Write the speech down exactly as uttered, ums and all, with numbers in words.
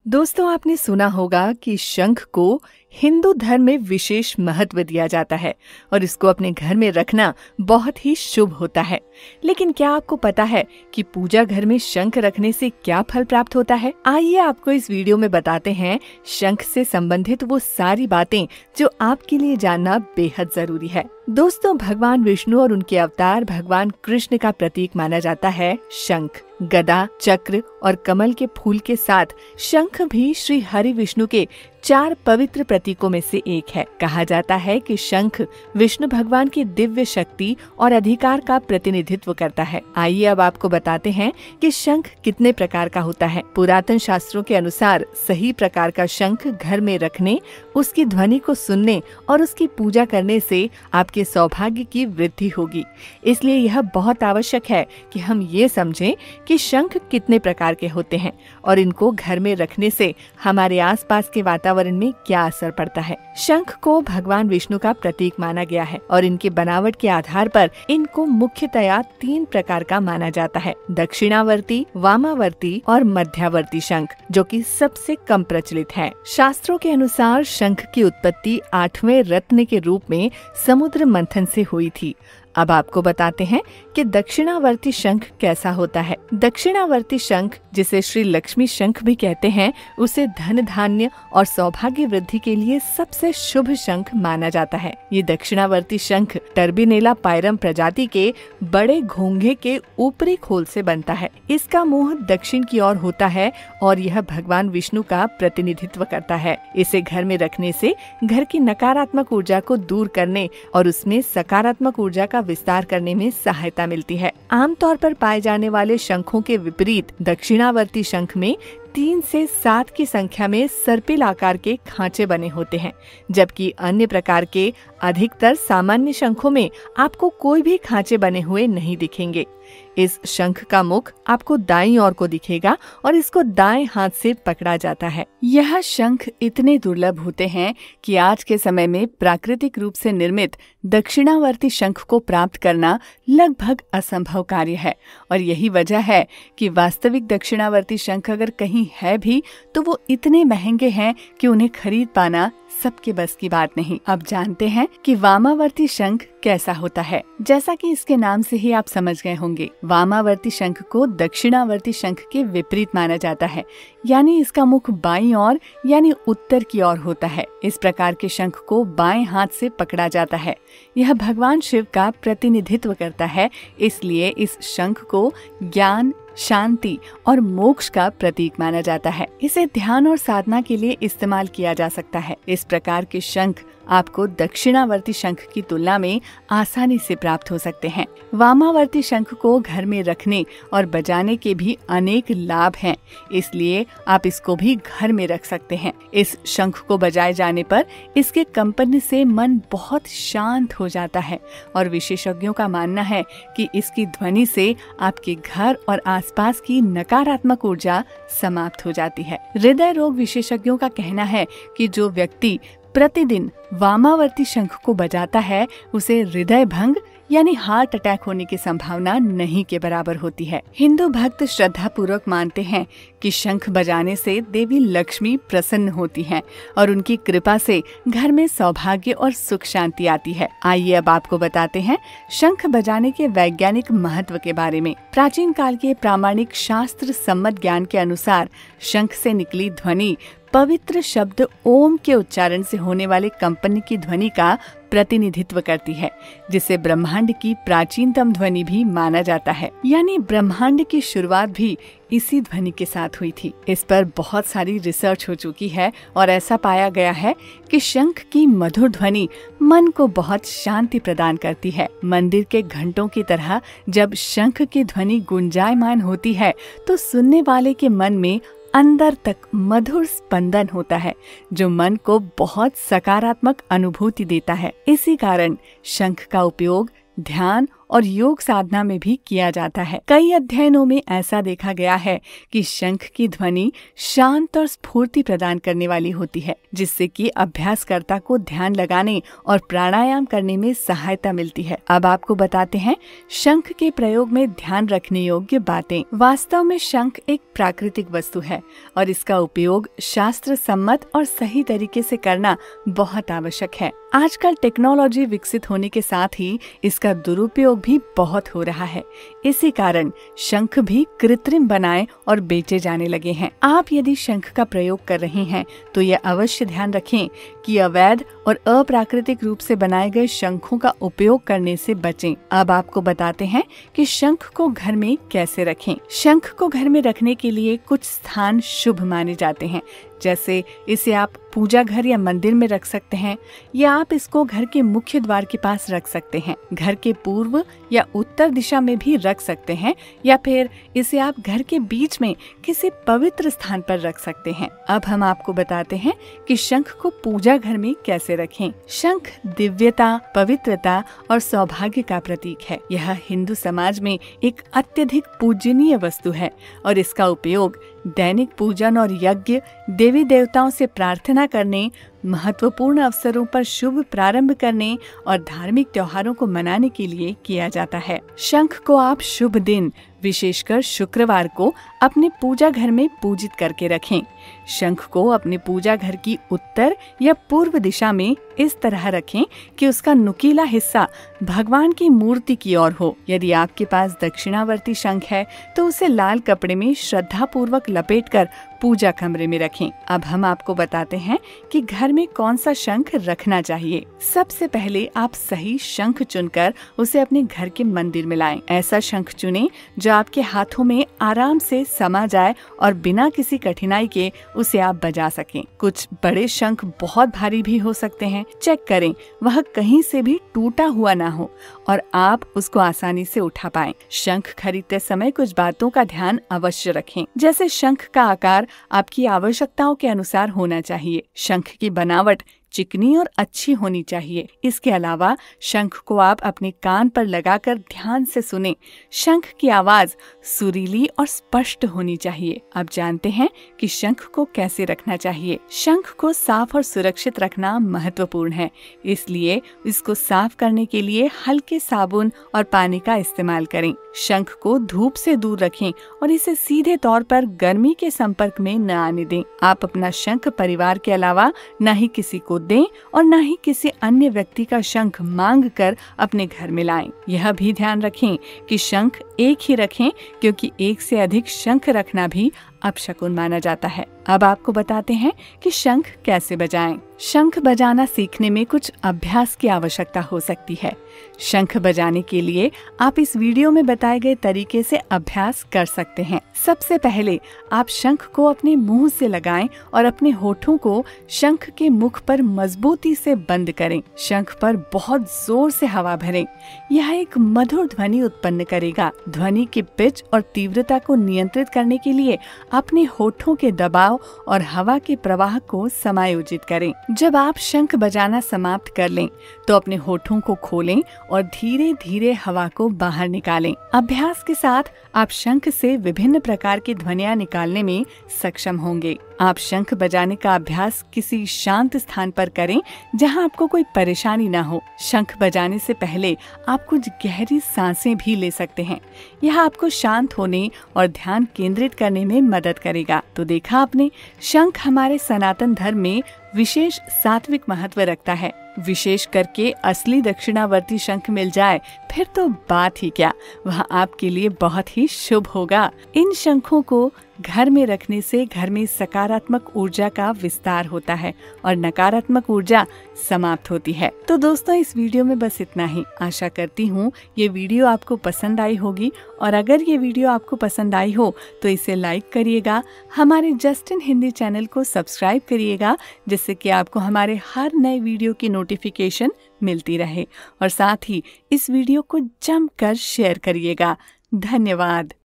दोस्तों, आपने सुना होगा कि शंख को हिंदू धर्म में विशेष महत्व दिया जाता है और इसको अपने घर में रखना बहुत ही शुभ होता है। लेकिन क्या आपको पता है कि पूजा घर में शंख रखने से क्या फल प्राप्त होता है? आइए आपको इस वीडियो में बताते हैं शंख से संबंधित वो सारी बातें जो आपके लिए जानना बेहद जरूरी है। दोस्तों, भगवान विष्णु और उनके अवतार भगवान कृष्ण का प्रतीक माना जाता है शंख। गदा, चक्र और कमल के फूल के साथ शंख भी श्री हरि विष्णु के चार पवित्र प्रतीकों में से एक है। कहा जाता है कि शंख विष्णु भगवान की दिव्य शक्ति और अधिकार का प्रतिनिधित्व करता है। आइए अब आपको बताते हैं कि शंख कितने प्रकार का होता है। पुरातन शास्त्रों के अनुसार सही प्रकार का शंख घर में रखने, उसकी ध्वनि को सुनने और उसकी पूजा करने से आपके सौभाग्य की वृद्धि होगी। इसलिए यह बहुत आवश्यक है कि हम ये समझें कि शंख कितने प्रकार के होते हैं और इनको घर में रखने से हमारे आसपास के वातावरण में क्या असर पड़ता है। शंख को भगवान विष्णु का प्रतीक माना गया है और इनकी बनावट के आधार पर इनको मुख्यतया तीन प्रकार का माना जाता है: दक्षिणावर्ती, वामावर्ती और मध्यावर्ती शंख, जो कि सबसे कम प्रचलित है। शास्त्रों के अनुसार शंख की उत्पत्ति आठवें रत्न के रूप में समुद्र मंथन से हुई थी। अब आपको बताते हैं कि दक्षिणावर्ती शंख कैसा होता है। दक्षिणावर्ती शंख, जिसे श्री लक्ष्मी शंख भी कहते हैं, उसे धन धान्य और सौभाग्य वृद्धि के लिए सबसे शुभ शंख माना जाता है। ये दक्षिणावर्ती शंख टर्बिनेला पायरम प्रजाति के बड़े घोंघे के ऊपरी खोल से बनता है। इसका मुंह दक्षिण की ओर होता है और यह भगवान विष्णु का प्रतिनिधित्व करता है। इसे घर में रखने से घर की नकारात्मक ऊर्जा को दूर करने और उसमें सकारात्मक ऊर्जा का विस्तार करने में सहायता मिलती है। आमतौर पर पाए जाने वाले शंखों के विपरीत दक्षिणावर्ती शंख में तीन से सात की संख्या में सर्पिल आकार के खांचे बने होते हैं, जबकि अन्य प्रकार के अधिकतर सामान्य शंखों में आपको कोई भी खांचे बने हुए नहीं दिखेंगे। इस शंख का मुख आपको दाईं ओर को दिखेगा और इसको दाएं हाथ से पकड़ा जाता है। यह शंख इतने दुर्लभ होते हैं कि आज के समय में प्राकृतिक रूप से निर्मित दक्षिणावर्ती शंख को प्राप्त करना लगभग असंभव कार्य है और यही वजह है कि वास्तविक दक्षिणावर्ती शंख अगर कहीं है भी तो वो इतने महंगे हैं कि उन्हें खरीद पाना सबके बस की बात नहीं। अब जानते हैं कि वामावर्ती शंख कैसा होता है। जैसा कि इसके नाम से ही आप समझ गए होंगे, वामावर्ती शंख को दक्षिणावर्ती शंख के विपरीत माना जाता है, यानी इसका मुख बाईं ओर यानी उत्तर की ओर होता है। इस प्रकार के शंख को बाएं हाथ से पकड़ा जाता है। यह भगवान शिव का प्रतिनिधित्व करता है, इसलिए इस शंख को ज्ञान, शांति और मोक्ष का प्रतीक माना जाता है। इसे ध्यान और साधना के लिए इस्तेमाल किया जा सकता है। इस प्रकार के शंख आपको दक्षिणावर्ती शंख की तुलना में आसानी से प्राप्त हो सकते हैं। वामावर्ती शंख को घर में रखने और बजाने के भी अनेक लाभ हैं, इसलिए आप इसको भी घर में रख सकते हैं। इस शंख को बजाए जाने पर इसके कंपन से मन बहुत शांत हो जाता है और विशेषज्ञों का मानना है कि इसकी ध्वनि से आपके घर और आसपास की नकारात्मक ऊर्जा समाप्त हो जाती है। हृदय रोग विशेषज्ञों का कहना है कि जो व्यक्ति प्रतिदिन वामावर्ती शंख को बजाता है उसे हृदय भंग यानी हार्ट अटैक होने की संभावना नहीं के बराबर होती है। हिंदू भक्त श्रद्धा पूर्वक मानते हैं कि शंख बजाने से देवी लक्ष्मी प्रसन्न होती हैं और उनकी कृपा से घर में सौभाग्य और सुख शांति आती है। आइए अब आपको बताते हैं शंख बजाने के वैज्ञानिक महत्व के बारे में। प्राचीन काल के प्रामाणिक शास्त्र सम्मत ज्ञान के अनुसार शंख से निकली ध्वनि पवित्र शब्द ओम के उच्चारण से होने वाले कंपन की ध्वनि का प्रतिनिधित्व करती है, जिसे ब्रह्मांड की प्राचीनतम ध्वनि भी माना जाता है। यानी ब्रह्मांड की शुरुआत भी इसी ध्वनि के साथ हुई थी। इस पर बहुत सारी रिसर्च हो चुकी है और ऐसा पाया गया है कि शंख की मधुर ध्वनि मन को बहुत शांति प्रदान करती है। मंदिर के घंटों की तरह जब शंख की ध्वनि गुंजायमान होती है तो सुनने वाले के मन में अंदर तक मधुर स्पंदन होता है, जो मन को बहुत सकारात्मक अनुभूति देता है। इसी कारण शंख का उपयोग ध्यान और योग साधना में भी किया जाता है। कई अध्ययनों में ऐसा देखा गया है कि शंख की ध्वनि शांत और स्फूर्ति प्रदान करने वाली होती है, जिससे कि अभ्यासकर्ता को ध्यान लगाने और प्राणायाम करने में सहायता मिलती है। अब आपको बताते हैं शंख के प्रयोग में ध्यान रखने योग्य बातें। वास्तव में शंख एक प्राकृतिक वस्तु है और इसका उपयोग शास्त्र सम्मत और सही तरीके से करना बहुत आवश्यक है। आजकल टेक्नोलॉजी विकसित होने के साथ ही इसका दुरुपयोग भी बहुत हो रहा है। इसी कारण शंख भी कृत्रिम बनाए और बेचे जाने लगे हैं। आप यदि शंख का प्रयोग कर रहे हैं तो यह अवश्य ध्यान रखें कि अवैध और अप्राकृतिक रूप से बनाए गए शंखों का उपयोग करने से बचें। अब आपको बताते हैं कि शंख को घर में कैसे रखें। शंख को घर में रखने के लिए कुछ स्थान शुभ माने जाते हैं, जैसे इसे आप पूजा घर या मंदिर में रख सकते हैं, या आप इसको घर के मुख्य द्वार के पास रख सकते हैं। घर के पूर्व या उत्तर दिशा में भी रख सकते हैं, या फिर इसे आप घर के बीच में किसी पवित्र स्थान पर रख सकते हैं। अब हम आपको बताते हैं कि शंख को पूजा घर में कैसे रखें। शंख दिव्यता, पवित्रता और सौभाग्य का प्रतीक है। यह हिंदू समाज में एक अत्यधिक पूजनीय वस्तु है और इसका उपयोग दैनिक पूजन और यज्ञ, देवी देवताओं से प्रार्थना करने, महत्वपूर्ण अवसरों पर शुभ प्रारंभ करने और धार्मिक त्योहारों को मनाने के लिए किया जाता है। शंख को आप शुभ दिन, विशेषकर शुक्रवार को अपने पूजा घर में पूजित करके रखें। शंख को अपने पूजा घर की उत्तर या पूर्व दिशा में इस तरह रखें कि उसका नुकीला हिस्सा भगवान की मूर्ति की ओर हो। यदि आपके पास दक्षिणावर्ती शंख है तो उसे लाल कपड़े में श्रद्धा पूर्वक लपेटकर पूजा कमरे में रखें। अब हम आपको बताते हैं कि घर में कौन सा शंख रखना चाहिए। सबसे पहले आप सही शंख चुनकर उसे अपने घर के मंदिर में लाएं। ऐसा शंख चुनें जो आपके हाथों में आराम से समा जाए और बिना किसी कठिनाई के उसे आप बजा सकें। कुछ बड़े शंख बहुत भारी भी हो सकते हैं। चेक करें वह कहीं से भी टूटा हुआ ना हो और आप उसको आसानी से उठा पाएं। शंख खरीदते समय कुछ बातों का ध्यान अवश्य रखें, जैसे शंख का आकार आपकी आवश्यकताओं के अनुसार होना चाहिए। शंख की बनावट चिकनी और अच्छी होनी चाहिए। इसके अलावा शंख को आप अपने कान पर लगाकर ध्यान से सुनें। शंख की आवाज सुरीली और स्पष्ट होनी चाहिए। अब जानते हैं कि शंख को कैसे रखना चाहिए। शंख को साफ और सुरक्षित रखना महत्वपूर्ण है, इसलिए इसको साफ करने के लिए हल्के साबुन और पानी का इस्तेमाल करें। शंख को धूप से दूर रखें और इसे सीधे तौर पर गर्मी के संपर्क में न आने दें। आप अपना शंख परिवार के अलावा न ही किसी को दें और न ही किसी अन्य व्यक्ति का शंख मांग कर अपने घर में लाएं। यह भी ध्यान रखें कि शंख एक ही रखें, क्योंकि एक से अधिक शंख रखना भी अपशकुन माना जाता है। अब आपको बताते हैं कि शंख कैसे बजाएं। शंख बजाना सीखने में कुछ अभ्यास की आवश्यकता हो सकती है। शंख बजाने के लिए आप इस वीडियो में बताए गए तरीके से अभ्यास कर सकते हैं। सबसे पहले आप शंख को अपने मुंह से लगाएं और अपने होठों को शंख के मुख पर मजबूती से बंद करें। शंख पर बहुत जोर से हवा भरें। यह एक मधुर ध्वनि उत्पन्न करेगा। ध्वनि की पिच और तीव्रता को नियंत्रित करने के लिए अपने होठों के दबाव और हवा के प्रवाह को समायोजित करें। जब आप शंख बजाना समाप्त कर लें तो अपने होठों को खोलें और धीरे धीरे हवा को बाहर निकालें। अभ्यास के साथ आप शंख से विभिन्न प्रकार की ध्वनियां निकालने में सक्षम होंगे। आप शंख बजाने का अभ्यास किसी शांत स्थान पर करें जहां आपको कोई परेशानी ना हो। शंख बजाने से पहले आप कुछ गहरी सांसें भी ले सकते हैं। यह आपको शांत होने और ध्यान केंद्रित करने में मदद करेगा। तो देखा आपने, शंख हमारे सनातन धर्म में विशेष सात्विक महत्व रखता है। विशेष करके असली दक्षिणावर्ती शंख मिल जाए फिर तो बात ही क्या, वह आपके लिए बहुत ही शुभ होगा। इन शंखों को घर में रखने से घर में सकारात्मक ऊर्जा का विस्तार होता है और नकारात्मक ऊर्जा समाप्त होती है। तो दोस्तों, इस वीडियो में बस इतना ही। आशा करती हूँ ये वीडियो आपको पसंद आई होगी, और अगर ये वीडियो आपको पसंद आई हो तो इसे लाइक करिएगा, हमारे जस्ट इन हिंदी चैनल को सब्सक्राइब करिएगा, जिससे कि आपको हमारे हर नए वीडियो की नोटिफिकेशन मिलती रहे, और साथ ही इस वीडियो को जमकर शेयर करिएगा। धन्यवाद।